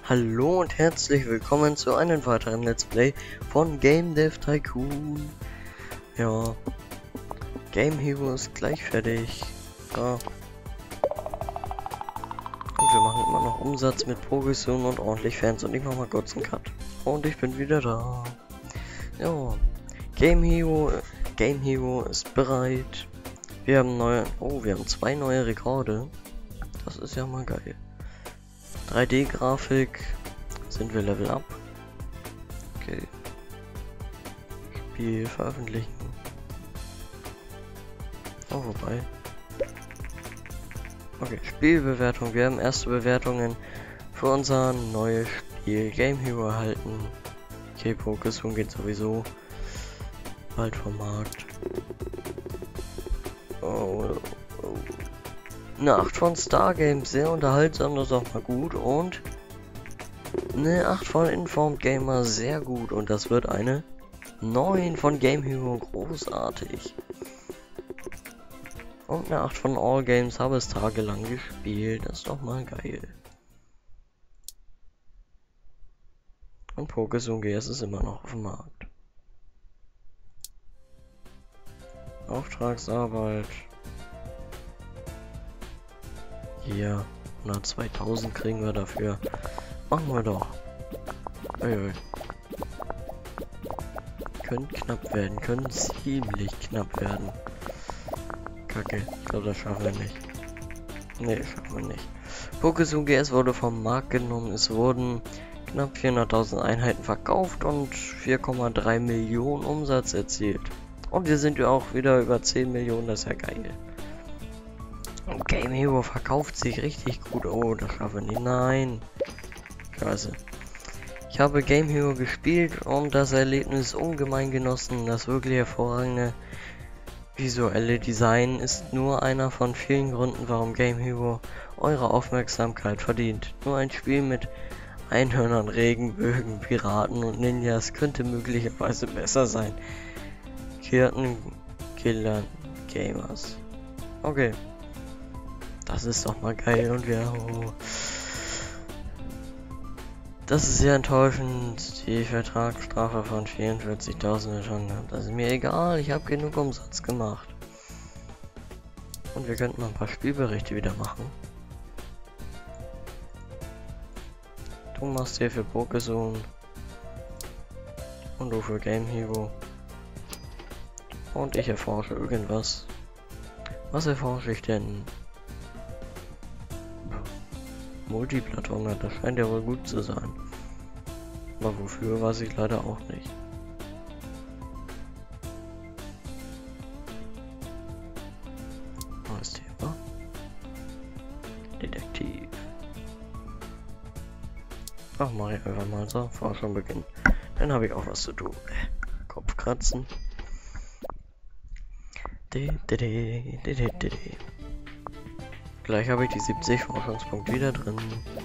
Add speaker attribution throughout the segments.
Speaker 1: Hallo und herzlich willkommen zu einem weiteren Let's Play von Game Dev Tycoon. Ja, Game Hero ist gleich fertig. Ja. Und wir machen immer noch Umsatz mit Progression und ordentlich Fans und ich mach mal kurz einen Cut. Und ich bin wieder da. Ja, Game Hero ist bereit. Wir haben wir haben 2 neue Rekorde. Das ist ja mal geil. 3D-Grafik, sind wir Level Up. Okay. Spiel veröffentlichen. Oh, wobei. Okay, Spielbewertung. Wir haben erste Bewertungen für unser neues Spiel Game Hero erhalten. Okay, Progression geht sowieso bald vom Markt. Oh. Eine 8 von Star Games, sehr unterhaltsam, das ist auch mal gut. Und eine 8 von Informed Gamer, sehr gut. Und das wird eine 9 von Game Hero, großartig. Und eine 8 von All Games, habe es tagelang gespielt, das ist doch mal geil. Und Progression GS ist immer noch auf dem Markt. Auftragsarbeit. Hier, 102.000 kriegen wir dafür. Machen wir doch. Uiui. Können knapp werden, können ziemlich knapp werden. Kacke, ich glaube, das schaffen wir nicht. Ne, schaffen wir nicht. Progression GS wurde vom Markt genommen. Es wurden knapp 400.000 Einheiten verkauft und 4,3 Millionen Umsatz erzielt. Und wir sind ja auch wieder über 10 Millionen, das ist ja geil. Und Game Hero verkauft sich richtig gut. Oh, das schaffen wir nicht. Nein. Scheiße. Ich habe Game Hero gespielt und das Erlebnis ungemein genossen. Das wirklich hervorragende visuelle Design ist nur einer von vielen Gründen, warum Game Hero eure Aufmerksamkeit verdient. Nur ein Spiel mit Einhörnern, Regenbögen, Piraten und Ninjas könnte möglicherweise besser sein. Kirten, Killer, Gamers. Okay. Das ist doch mal geil und wir... Oh. Das ist sehr enttäuschend. Die Vertragsstrafe von 44.000 schon. Das ist mir egal, ich habe genug Umsatz gemacht. Und wir könnten noch ein paar Spielberichte wieder machen. Du machst hier für Progression. Und du für Game Hero. Und ich erforsche irgendwas. Was erforsche ich denn? Multiplattformer, das scheint ja wohl gut zu sein. Aber wofür, weiß ich leider auch nicht. Neues Thema. Detektiv. Ach, mach ich einfach mal so, Forschung beginnen. Dann habe ich auch was zu tun. Kopfkratzen. Gleich habe ich die 70 Forschungspunkte wieder drin.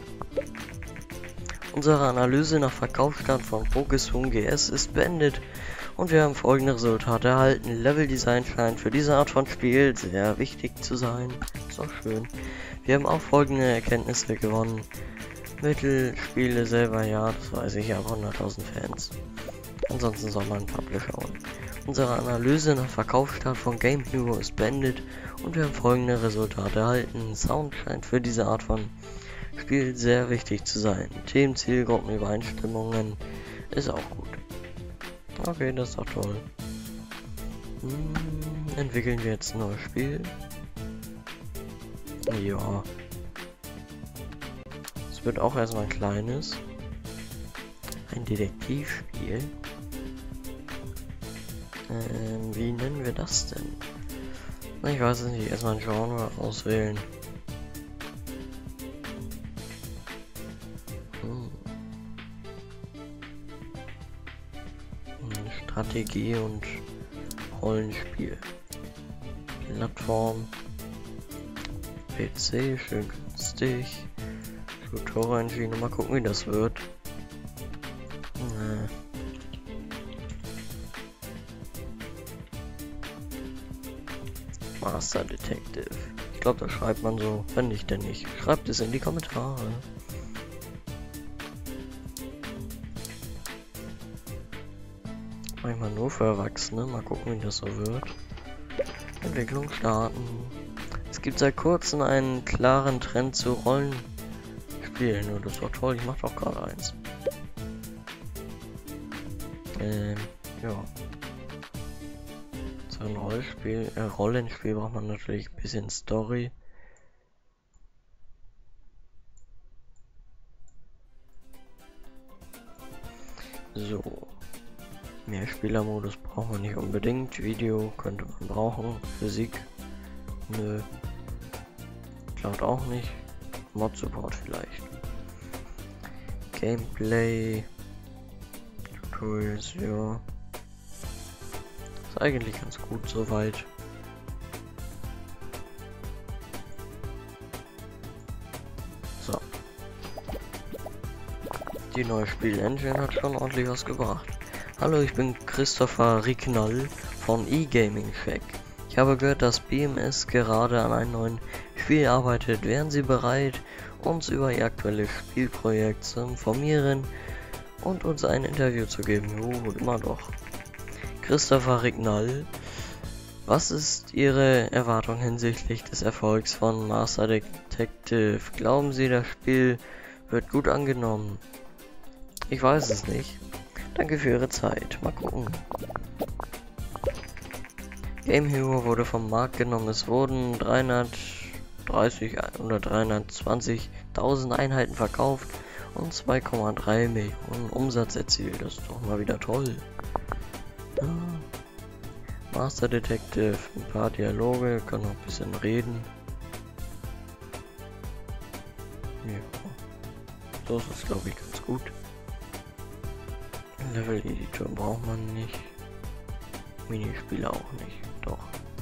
Speaker 1: Unsere Analyse nach Verkaufsstand von Progression GS ist beendet und wir haben folgende Resultate erhalten. Leveldesign scheint für diese Art von Spiel sehr wichtig zu sein. Ist doch schön. Wir haben auch folgende Erkenntnisse gewonnen. Mittelspiele selber, ja, das weiß ich, aber 100.000 Fans. Ansonsten soll man ein Publisher holen. Unsere Analyse nach Verkaufsstart von Game Hero ist beendet und wir haben folgende Resultate erhalten. Sound scheint für diese Art von Spiel sehr wichtig zu sein. Themen, Zielgruppen, Übereinstimmungen ist auch gut. Okay, das ist doch toll. Entwickeln wir jetzt ein neues Spiel? Ja. Es wird auch erstmal ein kleines. Ein Detektivspiel. Wie nennen wir das denn? Na, ich weiß es nicht. Erstmal ein Genre auswählen. Strategie und Rollenspiel. Plattform. PC, schön günstig. Tutorial Engine. Mal gucken, wie das wird. Master Detective. Ich glaube, das schreibt man so. Wenn nicht, denn nicht. Schreibt es in die Kommentare. immer nur für Erwachsene. Mal gucken, wie das so wird. Entwicklung starten. Es gibt seit kurzem einen klaren Trend zu Rollenspielen. Und das ist doch toll, ich mache doch gerade eins. Ja. So ein Rollenspiel braucht man natürlich ein bisschen Story. So. Mehrspielermodus braucht man nicht unbedingt. Video könnte man brauchen. Physik. Nö. Cloud auch nicht. Mod Support vielleicht. Gameplay. Tutorials, ja. Ist eigentlich ganz gut soweit. So. Die neue Spiel-Engine hat schon ordentlich was gebracht. Hallo, ich bin Christopher Ricknall von eGaming Check. Ich habe gehört, dass BMS gerade an einem neuen Spiel arbeitet. Wären Sie bereit, uns über Ihr aktuelles Spielprojekt zu informieren und uns ein Interview zu geben? Jo, immer doch. Christopher Ricknall, was ist Ihre Erwartung hinsichtlich des Erfolgs von Master Detective? Glauben Sie, das Spiel wird gut angenommen? Ich weiß es nicht. Danke für Ihre Zeit. Mal gucken. Game Hero wurde vom Markt genommen. Es wurden 330 oder 320.000 Einheiten verkauft und 2,3 Millionen Umsatz erzielt. Das ist doch mal wieder toll. Ja. Master Detective, ein paar Dialoge, kann noch ein bisschen reden. Ja. So ist es, glaube ich, ganz gut. Level Editor braucht man nicht. Minispiele auch nicht. Doch.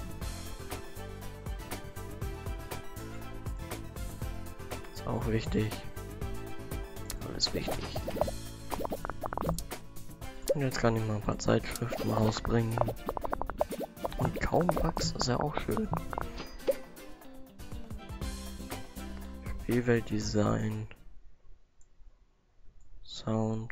Speaker 1: Ist auch wichtig. Alles wichtig. Und jetzt kann ich mal ein paar Zeitschriften rausbringen. Und kaum Bugs, das ist ja auch schön. Spielweltdesign. Sound.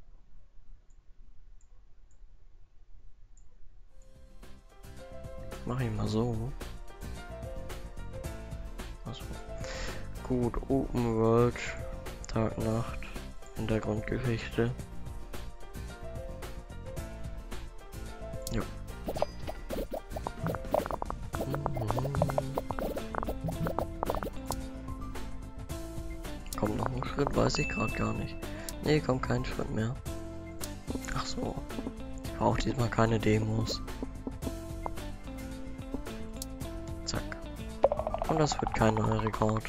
Speaker 1: Mache ich mal so. Also, gut, Open World, Tag, Nacht, Hintergrundgeschichte. Ja. Kommt noch ein Schritt, weiß ich gerade gar nicht. Nee, kommt kein Schritt mehr. Ach so. Ich brauche diesmal keine Demos. Und das wird kein neuer Rekord.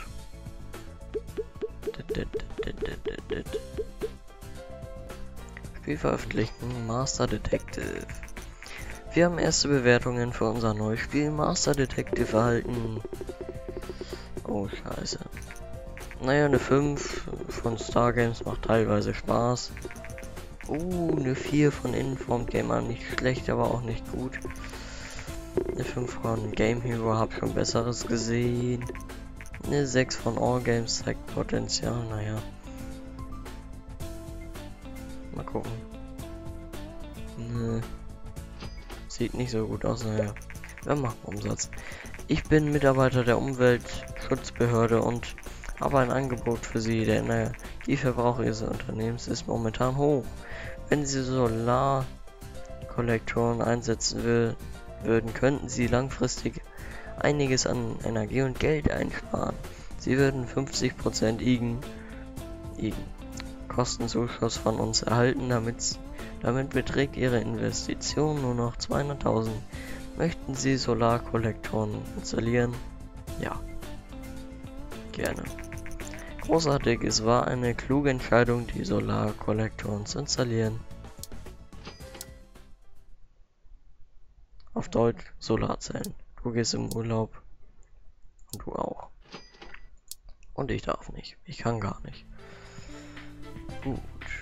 Speaker 1: Spiel veröffentlichen, Master Detective. Wir haben erste Bewertungen für unser neues Spiel Master Detective erhalten. Oh scheiße. Naja, eine 5 von Star Games macht teilweise Spaß. Eine 4 von Informed Gamer, nicht schlecht, aber auch nicht gut. Eine 5 von Game Hero, habe schon Besseres gesehen. Eine 6 von All Games zeigt Potenzial, naja. Mal gucken. Ne. Sieht nicht so gut aus, naja. Wir machen Umsatz. Ich bin Mitarbeiter der Umweltschutzbehörde und habe ein Angebot für Sie. Der Energieverbrauch Ihres Unternehmens ist momentan hoch. Wenn Sie Solarkollektoren einsetzen würden, könnten Sie langfristig einiges an Energie und Geld einsparen. Sie würden 50% Kostenzuschuss von uns erhalten, damit beträgt Ihre Investition nur noch 200.000. Möchten Sie Solarkollektoren installieren? Ja. Gerne. Großartig, es war eine kluge Entscheidung, die Solarkollektoren zu installieren. Auf Deutsch Solarzellen. Du gehst im Urlaub und du auch. Und ich darf nicht. Ich kann gar nicht. Gut.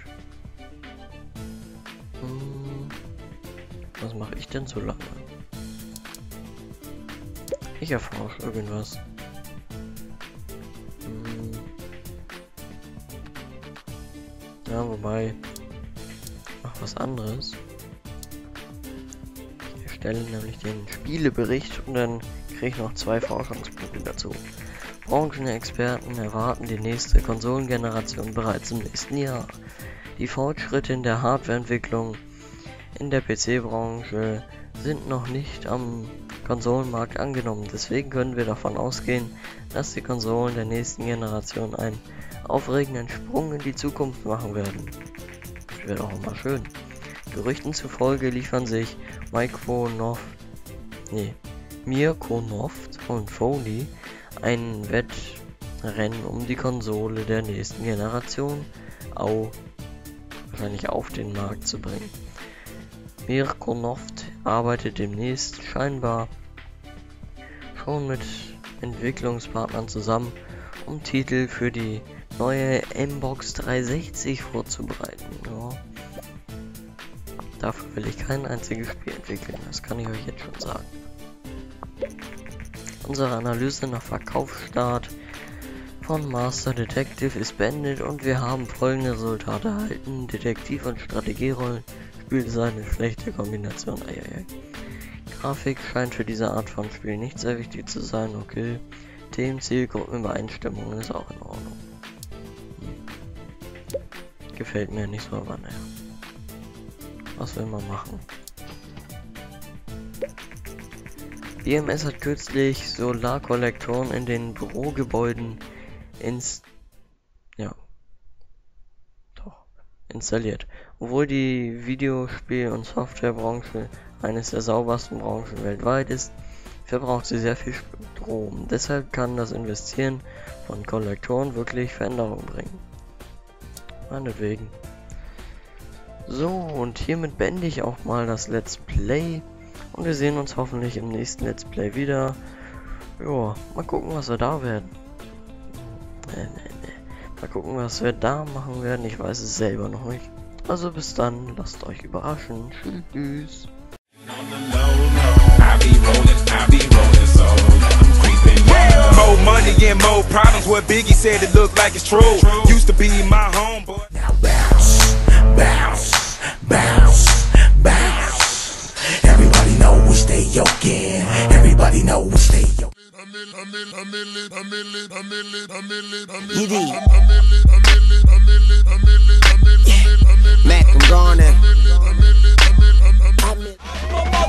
Speaker 1: Was mache ich denn so lange? Ich erforsche irgendwas. Ja, wobei. Mach was anderes. Stelle, nämlich den Spielebericht, und dann kriege ich noch 2 Forschungspunkte dazu. Branchenexperten erwarten die nächste Konsolengeneration bereits im nächsten Jahr. Die Fortschritte in der Hardwareentwicklung in der PC-Branche sind noch nicht am Konsolenmarkt angenommen, deswegen können wir davon ausgehen, dass die Konsolen der nächsten Generation einen aufregenden Sprung in die Zukunft machen werden. Das wäre doch immer schön. Gerüchten zufolge liefern sich Microsoft und Sony ein Wettrennen um die Konsole der nächsten Generation wahrscheinlich auf den Markt zu bringen. Microsoft arbeitet demnächst scheinbar schon mit Entwicklungspartnern zusammen, um Titel für die neue Xbox 360 vorzubereiten. Ja. Dafür will ich kein einziges Spiel entwickeln, das kann ich euch jetzt schon sagen. Unsere Analyse nach Verkaufsstart von Master Detective ist beendet und wir haben folgende Resultate erhalten. Detektiv- und Strategierollen spielt eine schlechte Kombination. Grafik scheint für diese Art von Spiel nicht sehr wichtig zu sein. Okay. Themen, Zielgruppenübereinstimmung ist auch in Ordnung. Gefällt mir nicht so, aber naja. Was will man machen? BMS hat kürzlich Solarkollektoren in den Bürogebäuden installiert. Obwohl die Videospiel- und Softwarebranche eines der saubersten Branchen weltweit ist, verbraucht sie sehr viel Strom. Deshalb kann das Investieren von Kollektoren wirklich Veränderungen bringen. Meinetwegen. So, und hiermit beende ich auch mal das Let's Play. Und wir sehen uns hoffentlich im nächsten Let's Play wieder. Ja, mal gucken, was wir da werden. Mal gucken, was wir da machen werden. Ich weiß es selber noch nicht. Also bis dann, lasst euch überraschen. Tschüss.
Speaker 2: More money and more problems. What Biggie said, it looked like it's true. Used to be my homeboy. Now bounce, bounce, bounce, bounce. Everybody know we stay yoking. Everybody know we stay yoking.
Speaker 3: Mac, I'm gone.